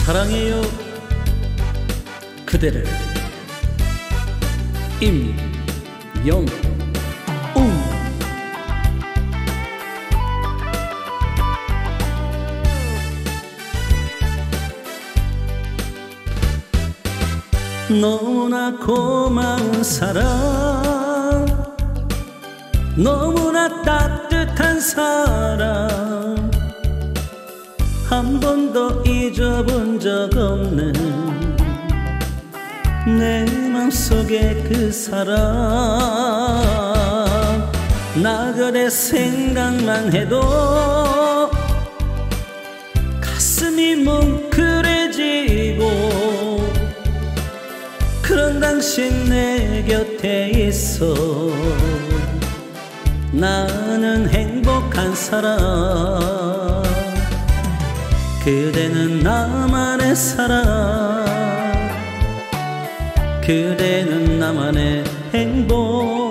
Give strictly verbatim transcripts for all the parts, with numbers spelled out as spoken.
사랑해요 그대를. 임영웅. 너무나 고마운 사람, 너무나 따뜻한 사람, 한 번도 잊어본 적 없는 내 맘속에 그 사람. 나 그대 생각만 해도 가슴이 뭉클해지고, 그런 당신 내 곁에 있어 나는 행복한 사람. 그대는 나만의 사랑, 그대는 나만의 행복.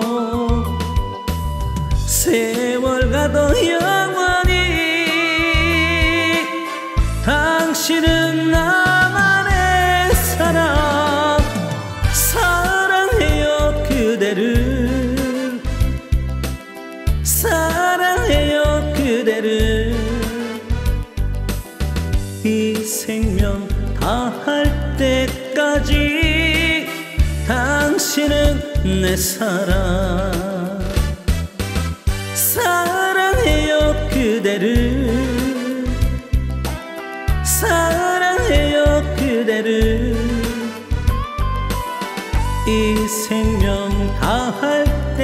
세월 가도 영원히 당신은 나만의 사랑. 사랑해요 그대를, 사랑해요 그대를. 이 생명 다할 때까지 당신은 내 사랑. 사랑해요 그대를, 사랑해요 그대를. 이 생명 다할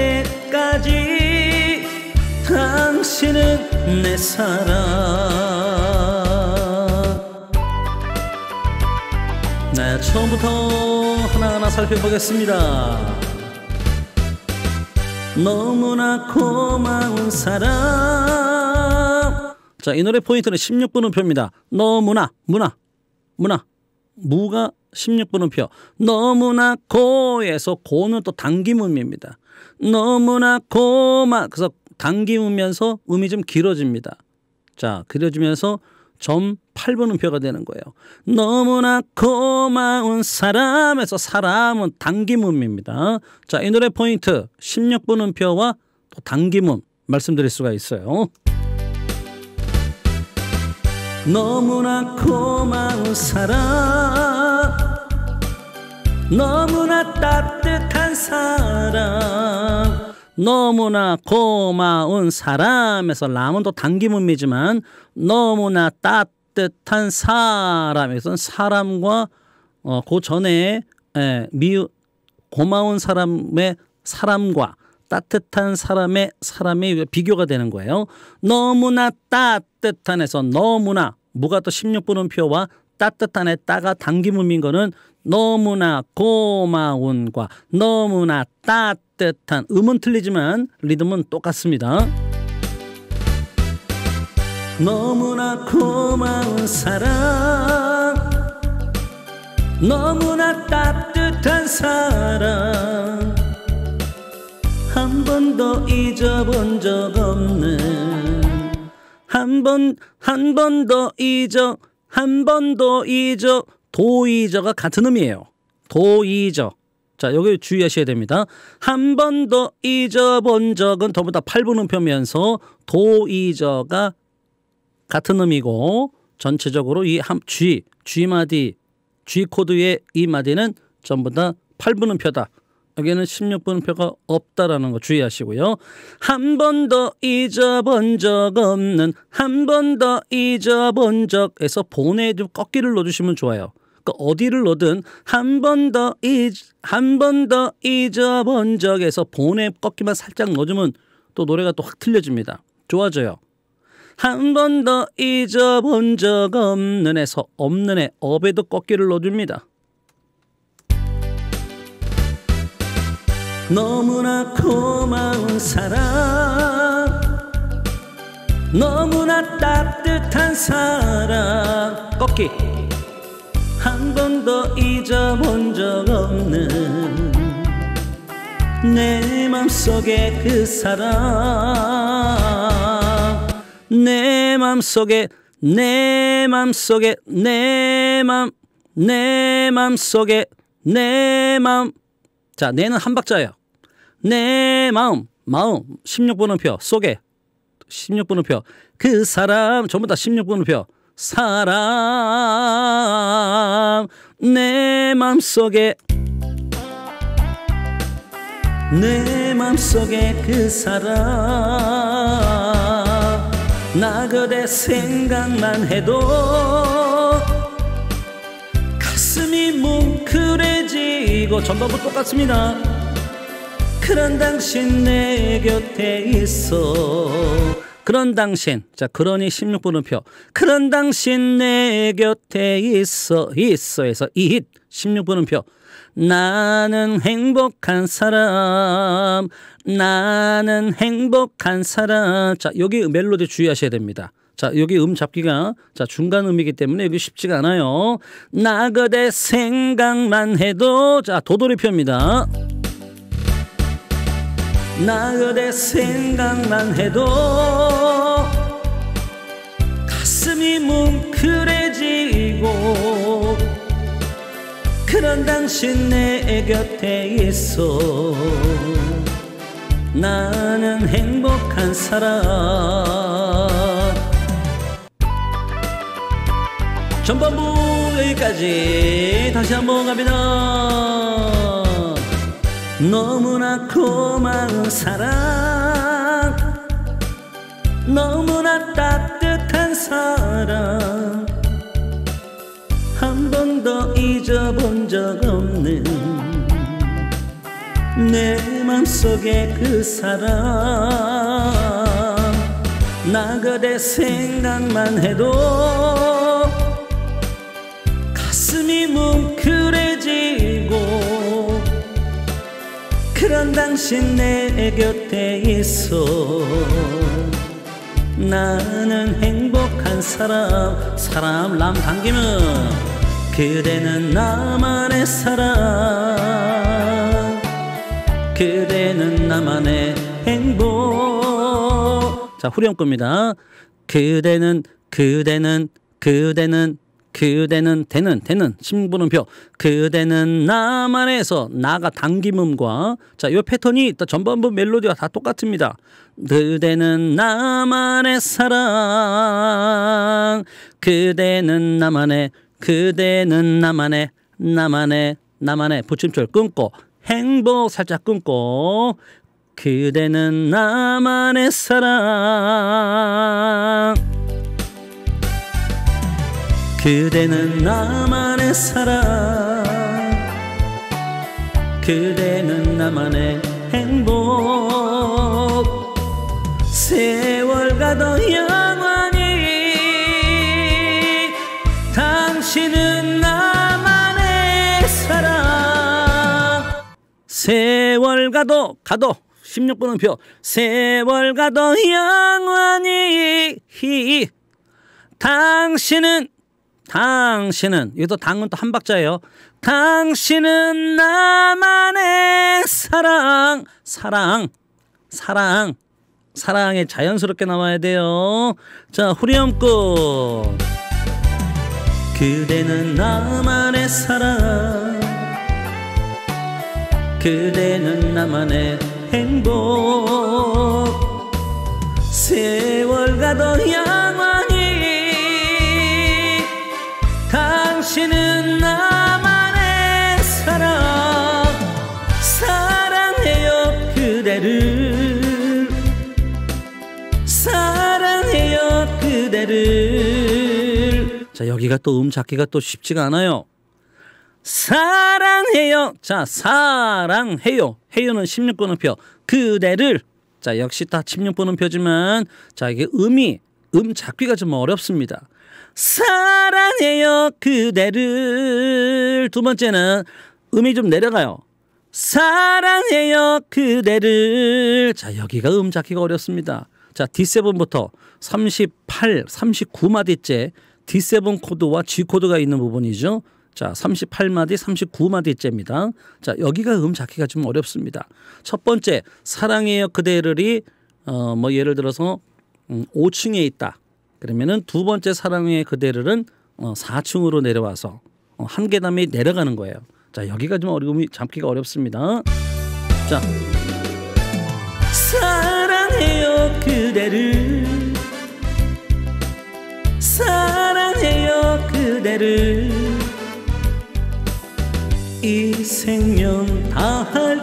때까지 당신은 내 사랑. 네, 처음부터 하나하나 살펴보겠습니다. 너무나 고마운 사람. 자, 이 노래 포인트는 십육 번음표입니다. 너무나, 무나, 무나, 무가 십육 번음표. 너무나 고에서 고는 또 당김음입니다. 너무나 고마, 그래서 당김으면서 음이 좀 길어집니다. 자, 길어지면서 점 팔 번음표가 되는 거예요. 너무나 고마운 사람에서 사람은 당김음입니다. 자, 이 노래 포인트 십육 번음표와 또 당김음 말씀드릴 수가 있어요. 너무나 고마운 사람, 너무나 따뜻한 사람. 너무나 고마운 사람에서 람은 또 당김음이지만 너무나 따뜻한 사람에서는 사람과 어, 그 전에 에, 미우 고마운 사람의 사람과 따뜻한 사람의 사람이 비교가 되는 거예요. 너무나 따뜻한에서 너무나 무가 또 십육 번음표와 따뜻한에 따가 당김음인 거는 너무나 고마운과 너무나 따뜻한, 음은 틀리지만 리듬은 똑같습니다. 너무나 고마운 사람, 너무나 따뜻한 사람, 한 번도 잊어본 적 없는, 한 번, 한 번도 잊어, 한 번도 잊어. 도이저가 같은 음이에요. 도이저. 자, 여기 주의하셔야 됩니다. 한 번도 잊어본 적은 더보다 팔 번음표면서 도이저가 같은 음이고, 전체적으로 이 한 G, G마디, G코드의 이 마디는 전부 다 팔 번음표다. 여기는 십육 번음표가 없다라는 거 주의하시고요. 한 번도 잊어본 적 없는, 한 번도 잊어본 적에서 본에 좀 꺾기를 넣어주시면 좋아요. 그러니까 어디를 넣든 한 번 더 잊, 한 번 더 잊어본 적에서 본에 꺾기만 살짝 넣어주면 또 노래가 또 확 틀려집니다. 좋아져요. 한 번 더 잊어본 적 없는 에서 없는 에 업에도 꺾기를 넣어줍니다. 너무나 고마운 사람, 너무나 따뜻한 사람, 꺾기. 한 번도 잊어본 적 없는 내 맘속에 그 사람, 내 맘속에 내 맘속에 내 맘, 내 맘속에 내 맘. 자, 내는 한 박자예요. 내 마음, 마음 십육 번호표 속에 십육 번호표 그 사람 전부 다 십육 번호표 사람 내 맘속에 내 맘속에 그 사람 나 그대 생각만 해도 가슴이 뭉클해지고 전반부 똑같습니다. 그런 당신 내 곁에 있어 그런 당신 자 그러니 십육 번호표 그런 당신 내 곁에 있어 있어에서 이힛 십육 번호표 나는 행복한 사람 나는 행복한 사람. 자 여기 멜로디 주의하셔야 됩니다. 자 여기 음 잡기가 자 중간 음이기 때문에 여기 쉽지가 않아요. 나 그대 생각만 해도 자 도돌이표입니다. 나 그대 생각만 해도 가슴이 뭉클해지고 그런 당신 내 곁에 있어 나는 행복한 사람. 전반부 여기까지 다시 한번 갑니다. 너무나 고마운 사랑 너무나 따뜻한 사랑 한 번도 잊어본 적 없는 내 맘속에 그 사람 나 그대 생각만 해도 가슴이 뭉클해지고 그런 당신 내 곁에 있어 나는 행복한 사람. 사람 람 당기면 그대는 나만의 사랑 그대는 나만의 행복. 자 후렴 겁니다. 그대는 그대는 그대는 그대는 되는 되는 신분음표 그대는 나만에서 나가 당김음과 자 이 패턴이 전반부 멜로디와 다 똑같습니다. 그대는 나만의 사랑 그대는 나만의 그대는 나만의 나만의 나만의 붙임줄 끊고 행복 살짝 끊고 그대는 나만의 사랑 그대는 나만의 사랑 그대는 나만의 행복 세월 가도 영원히 당신은 나만의 사랑. 세월 가도 가도 십육 번호표 세월 가도 영원히 당신은 당신은 여기서 당은 또 한 박자예요. 당신은 나만의 사랑 사랑 사랑 사랑에 자연스럽게 나와야 돼요. 자 후렴구 그대는 나만의 사랑 그대는 나만의 행복 세월 가도 영원히 당신은 나만의 사랑 사랑해요 그대를 사랑해요 그대를. 자 여기가 또 음 잡기가 또 쉽지가 않아요. 사랑해요 자 사랑해요 해요는 십육 번호표 그대를 자 역시 다 십육 번호표지만 자 이게 음이 음 잡기가 좀 어렵습니다. 사랑해요 그대를. 두 번째는 음이 좀 내려가요. 사랑해요 그대를. 자 여기가 음 잡기가 어렵습니다. 자 디 세븐부터 삼십팔, 삼십구 마디째 디 세븐 코드와 G 코드가 있는 부분이죠. 자 삼십팔 마디, 삼십구 마디째입니다. 자 여기가 음 잡기가 좀 어렵습니다. 첫 번째, 사랑해요 그대를이 어 뭐 예를 들어서 음, 오 층에 있다. 그러면은 두 번째 사랑의 그대를은 어, 사 층으로 내려와서 어, 한 계단이 내려가는 거예요. 자, 여기가 좀 어려움이 잡기가 어렵습니다. 자, 사랑해요 그대를, 사랑해요 그대를, 이 생명 다할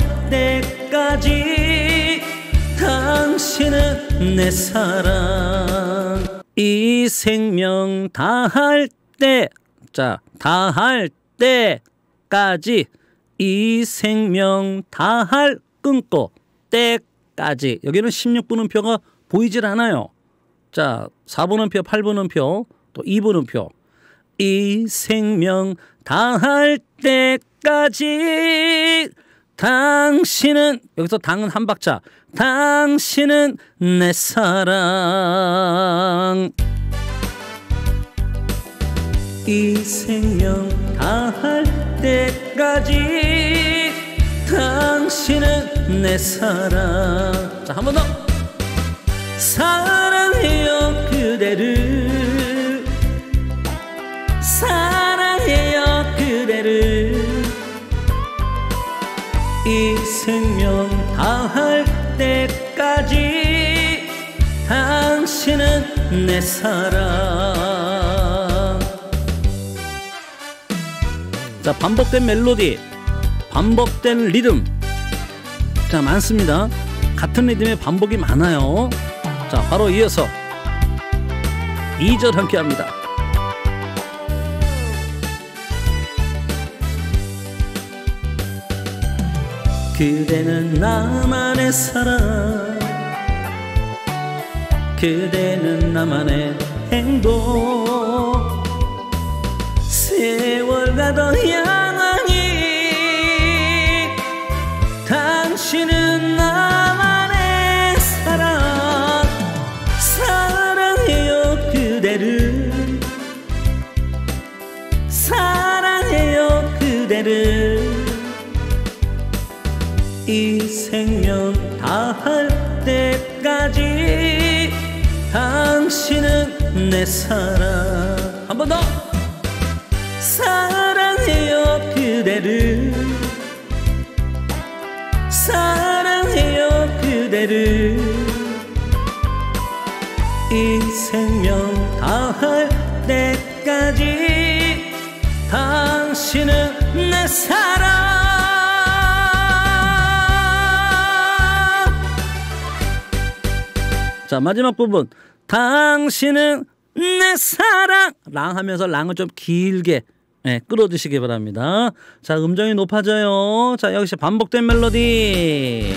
때까지 당신은 내 사랑. 이 생명 다할 때, 자, 다할 때까지, 이 생명 다할 끊고 때까지. 여기는 십육 분음표가 보이질 않아요. 자, 사 분음표, 팔 분음표, 또 이 분음표. 이 생명 다할 때까지 당신은, 여기서 당은 한 박자, 당신은 내 사랑. 이 생명 다할 때까지 당신은 내 사랑. 자, 한 번 더. 사랑해요 그대를, 사랑해요 그대를, 이 생명 다할 때까지 당신은 내 사랑. 자, 반복된 멜로디, 반복된 리듬, 자, 많습니다. 같은 리듬의 반복이 많아요. 자, 바로 이어서 이 절 함께 합니다. 그대는 나만의 사랑, 그대는 나만의 행복, 세월 가던 향하니 당신은 나만의 사랑. 사랑해요 그대를, 사랑해요 그대를, 이 생명 다할 때까지 당신은 내 사랑. 한 번 더. 사랑해요 그대를, 사랑해요 그대를, 이 생명 다할 때까지 당신은 내 사랑. 자, 마지막 부분. 당신은 내 사랑. 랑 하면서 랑을 좀 길게, 네, 끌어주시기 바랍니다. 자, 음정이 높아져요. 자, 역시 반복된 멜로디.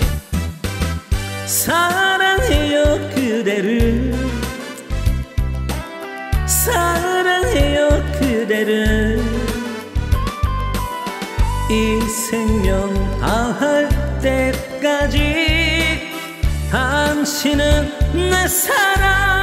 사랑해요 그대를, 사랑해요 그대를, 이 생명 다할 때까지 당신은 내 사랑.